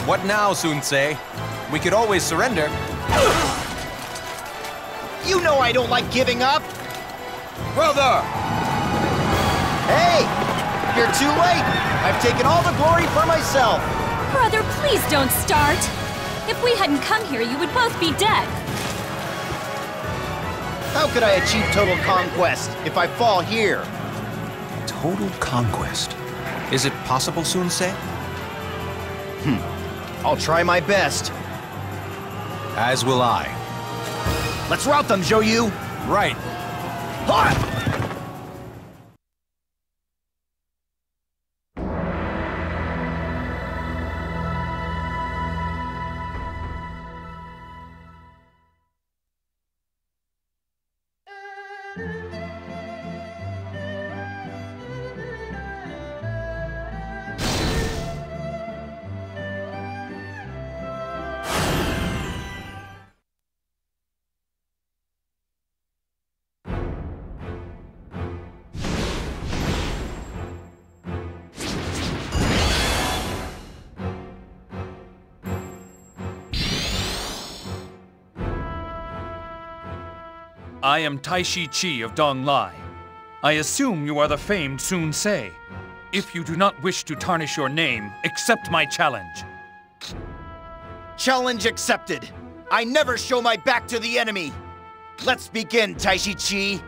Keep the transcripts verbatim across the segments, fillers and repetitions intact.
What now, Sun-se? We could always surrender. You know I don't like giving up! Brother! Hey! You're too late! I've taken all the glory for myself! Brother, please don't start! If we hadn't come here, you would both be dead. How could I achieve total conquest if I fall here? Total conquest? Is it possible, Sun-se? Hmm. I'll try my best. As will I. Let's rout them, Zhou-Yu! Right. Ha! I am Taishi Ci of Donglai. I assume you are the famed Sun-se. If you do not wish to tarnish your name, accept my challenge. Challenge accepted. I never show my back to the enemy. Let's begin, Taishi Ci.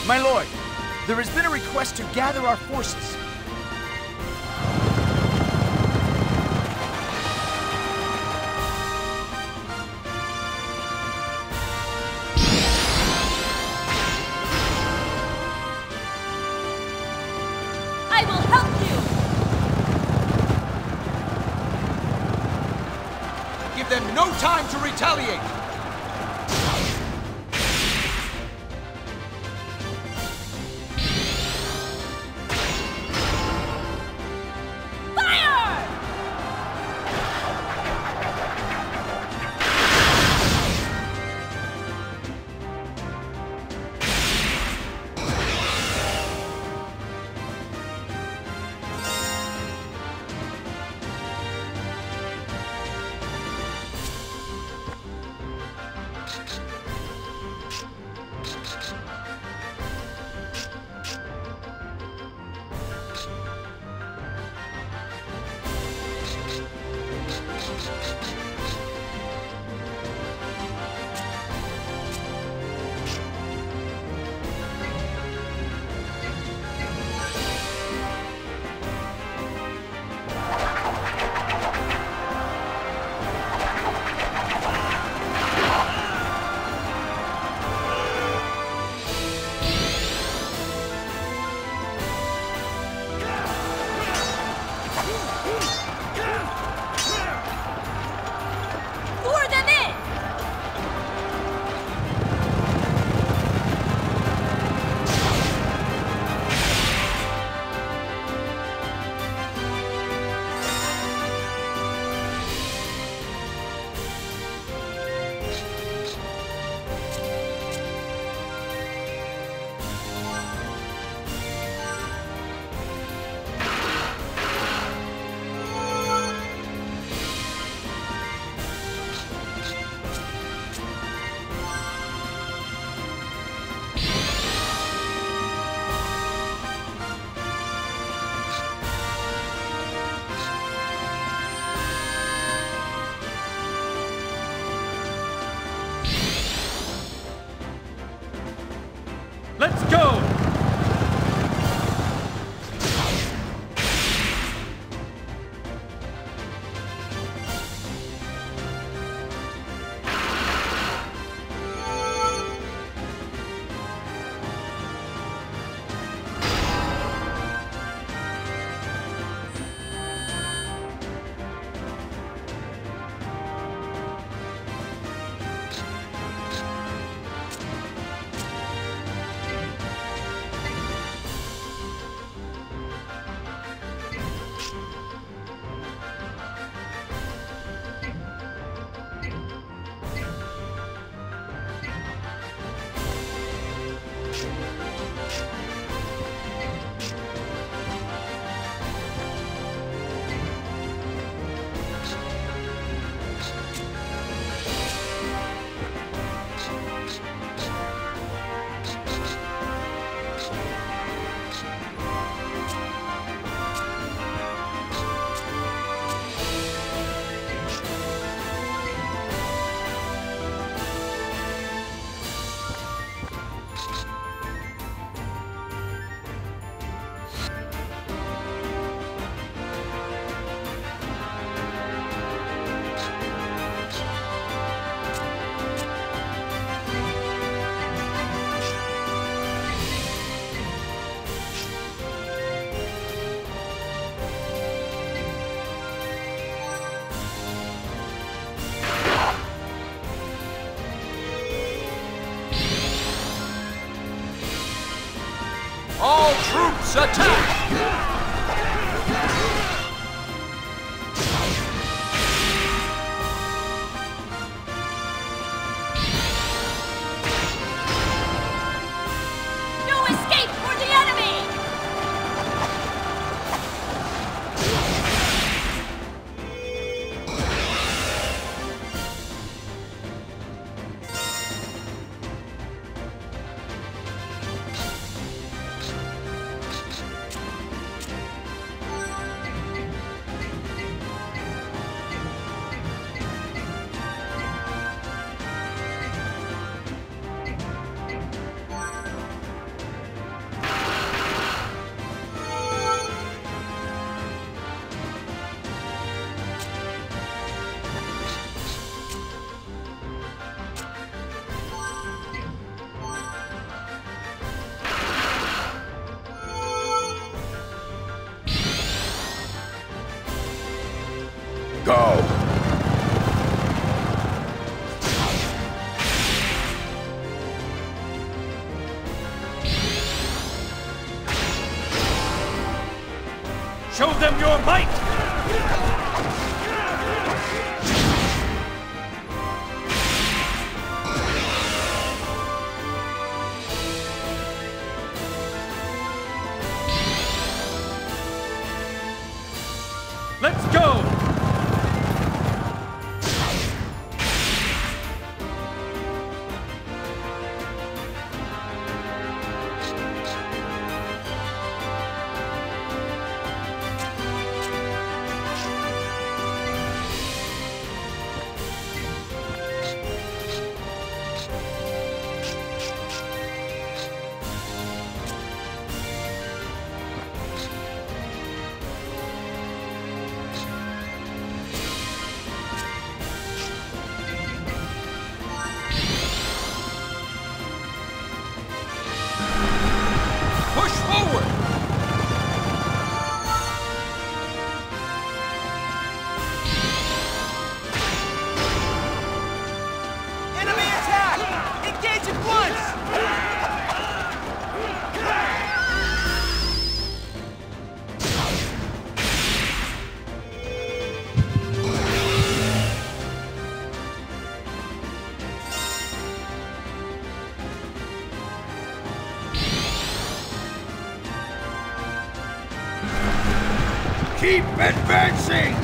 My lord, there has been a request to gather our forces. I will help you! Give them no time to retaliate! Let's go! All troops attack! No escape for the enemy! Go! Show them your might! Let's go! Keep advancing!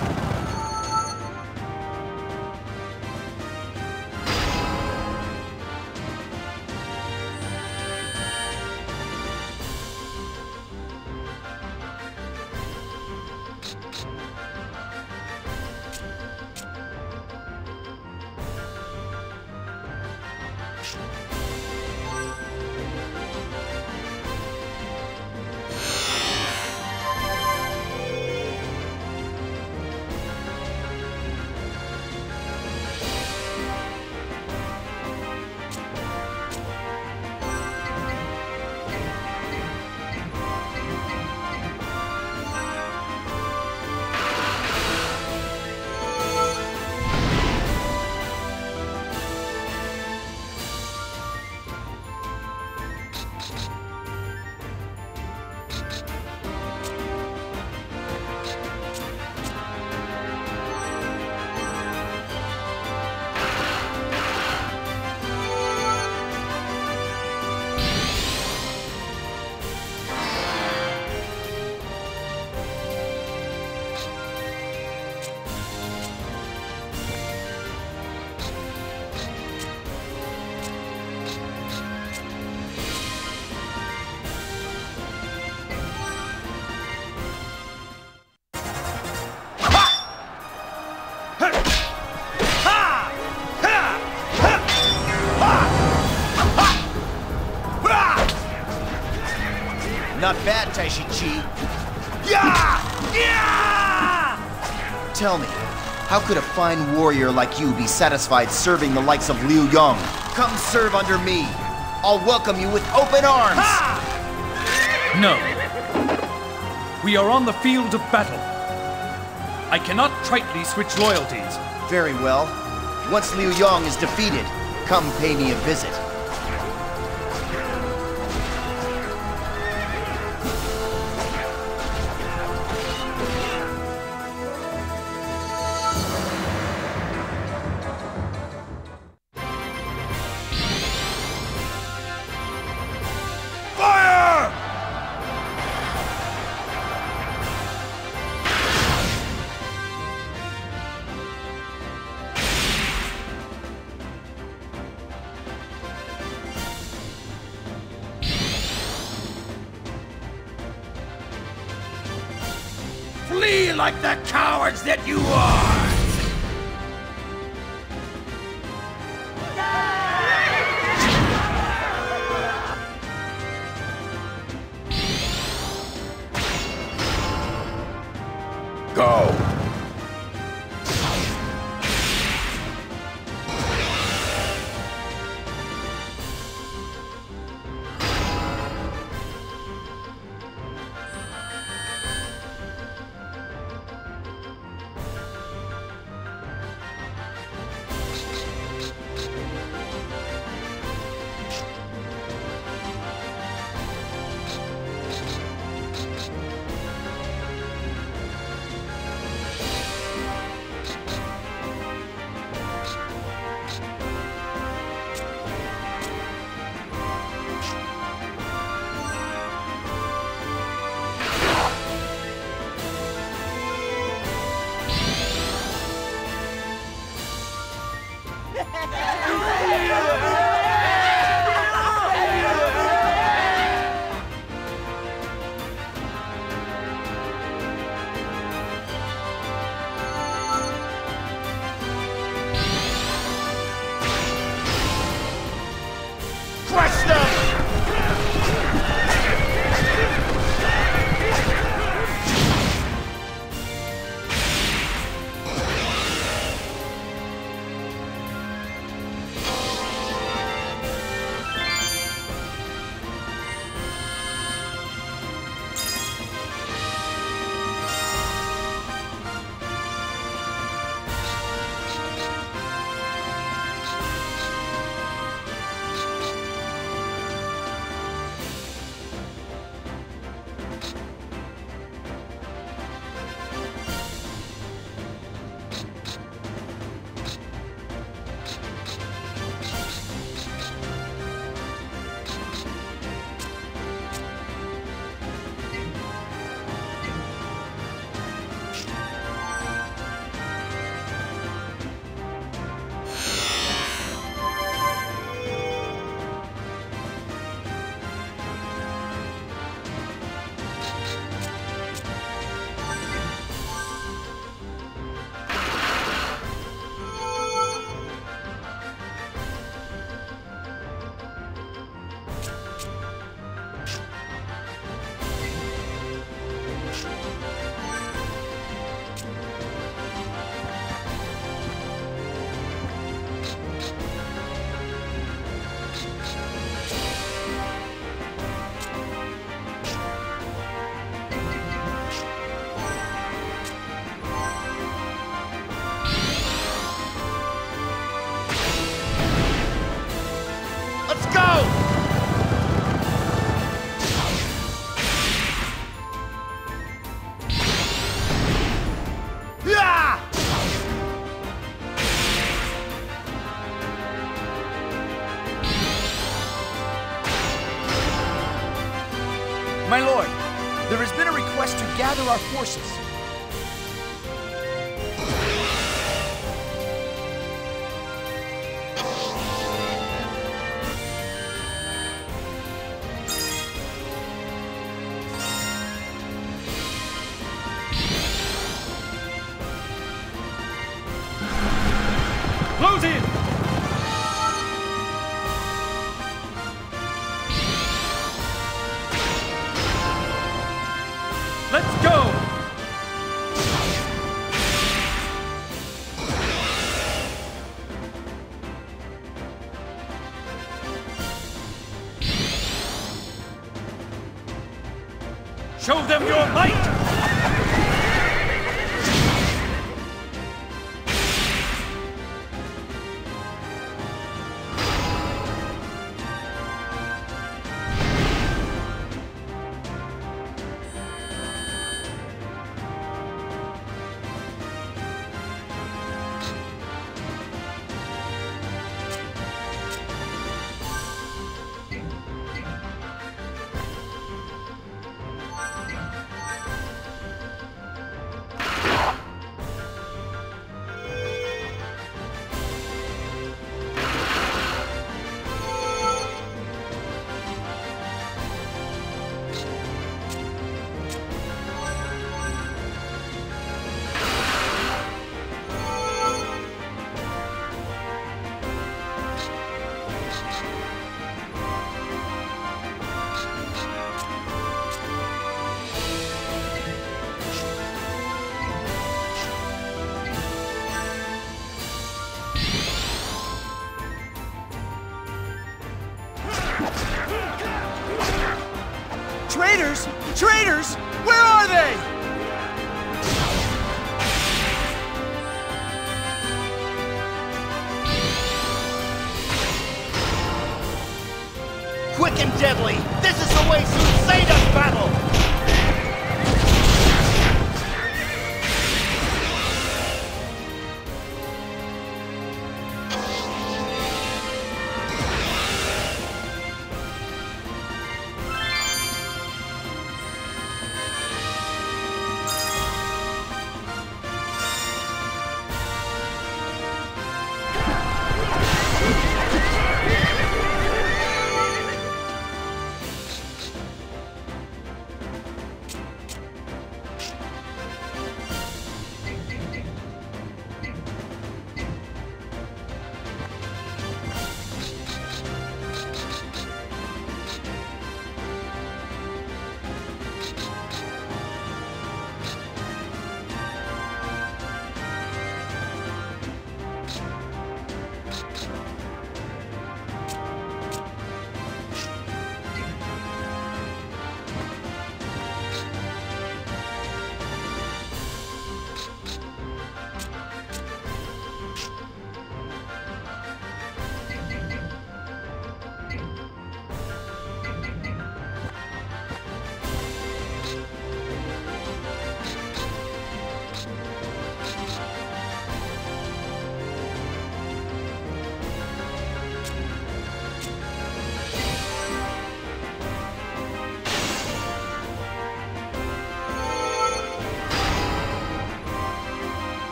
Not bad, Taishi Ci. Yeah! Yeah! Tell me, how could a fine warrior like you be satisfied serving the likes of Liu Yong? Come serve under me. I'll welcome you with open arms. Ha! No. We are on the field of battle. I cannot tritely switch loyalties. Very well. Once Liu Yong is defeated, come pay me a visit. Fire! Flee like the cowards that you are! Go! My lord, there has been a request to gather our forces. Close in! Let's go! Show them your might! Traitors? Traitors? Where are they? Quick and deadly! This is the way Soothsay does battle!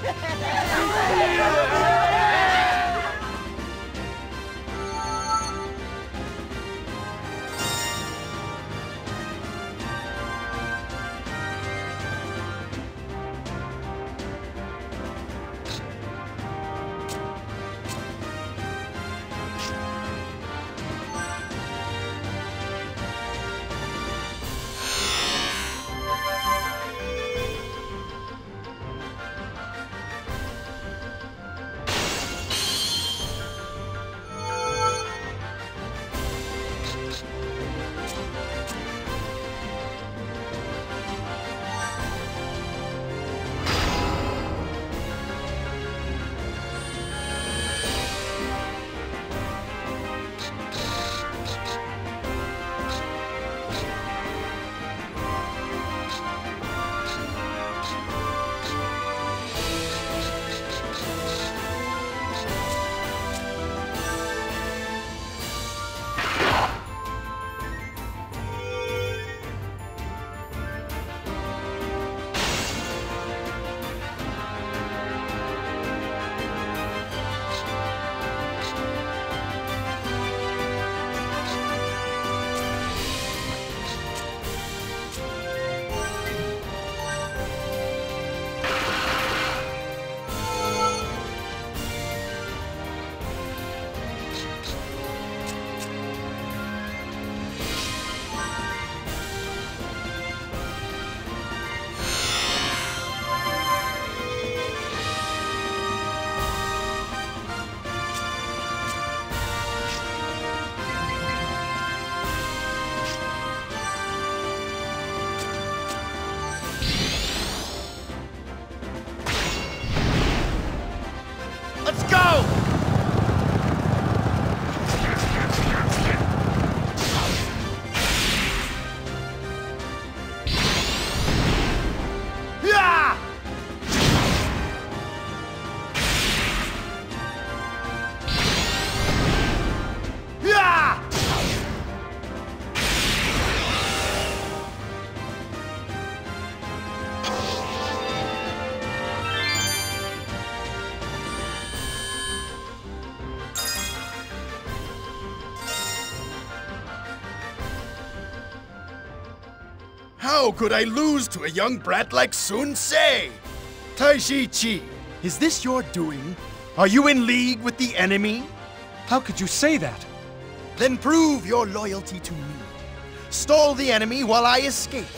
How could I lose to a young brat like Sun Ce? Taishi Ci, is this your doing? Are you in league with the enemy? How could you say that? Then prove your loyalty to me. Stall the enemy while I escape.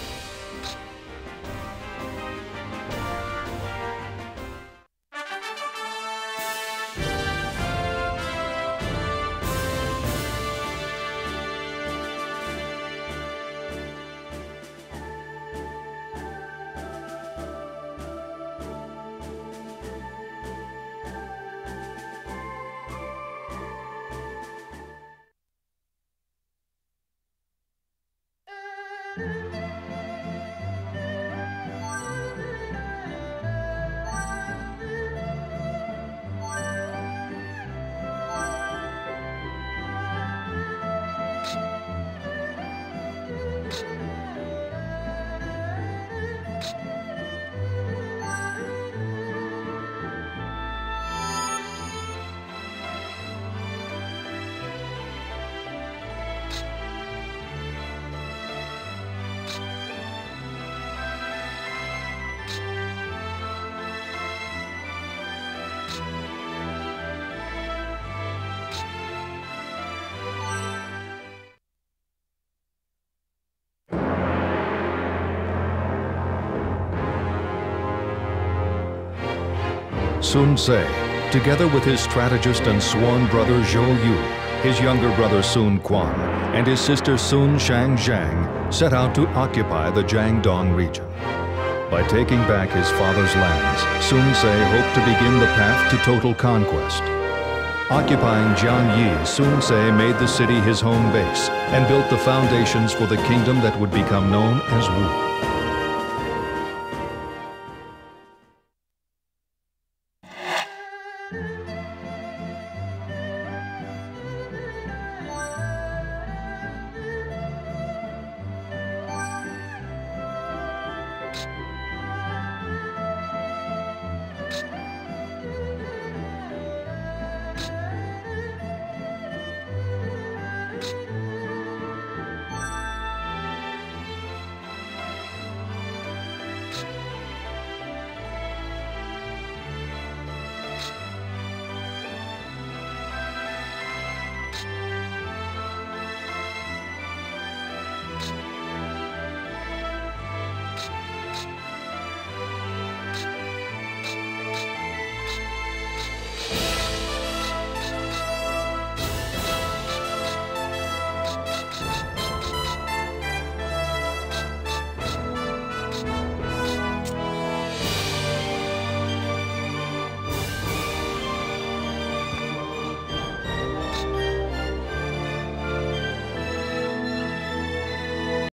Sun Ce, together with his strategist and sworn brother Zhou Yu, his younger brother Sun Quan, and his sister Sun Shangzhang, set out to occupy the Jiangdong region. By taking back his father's lands, Sun Ce hoped to begin the path to total conquest. Occupying Jian, Sun Ce made the city his home base and built the foundations for the kingdom that would become known as Wu.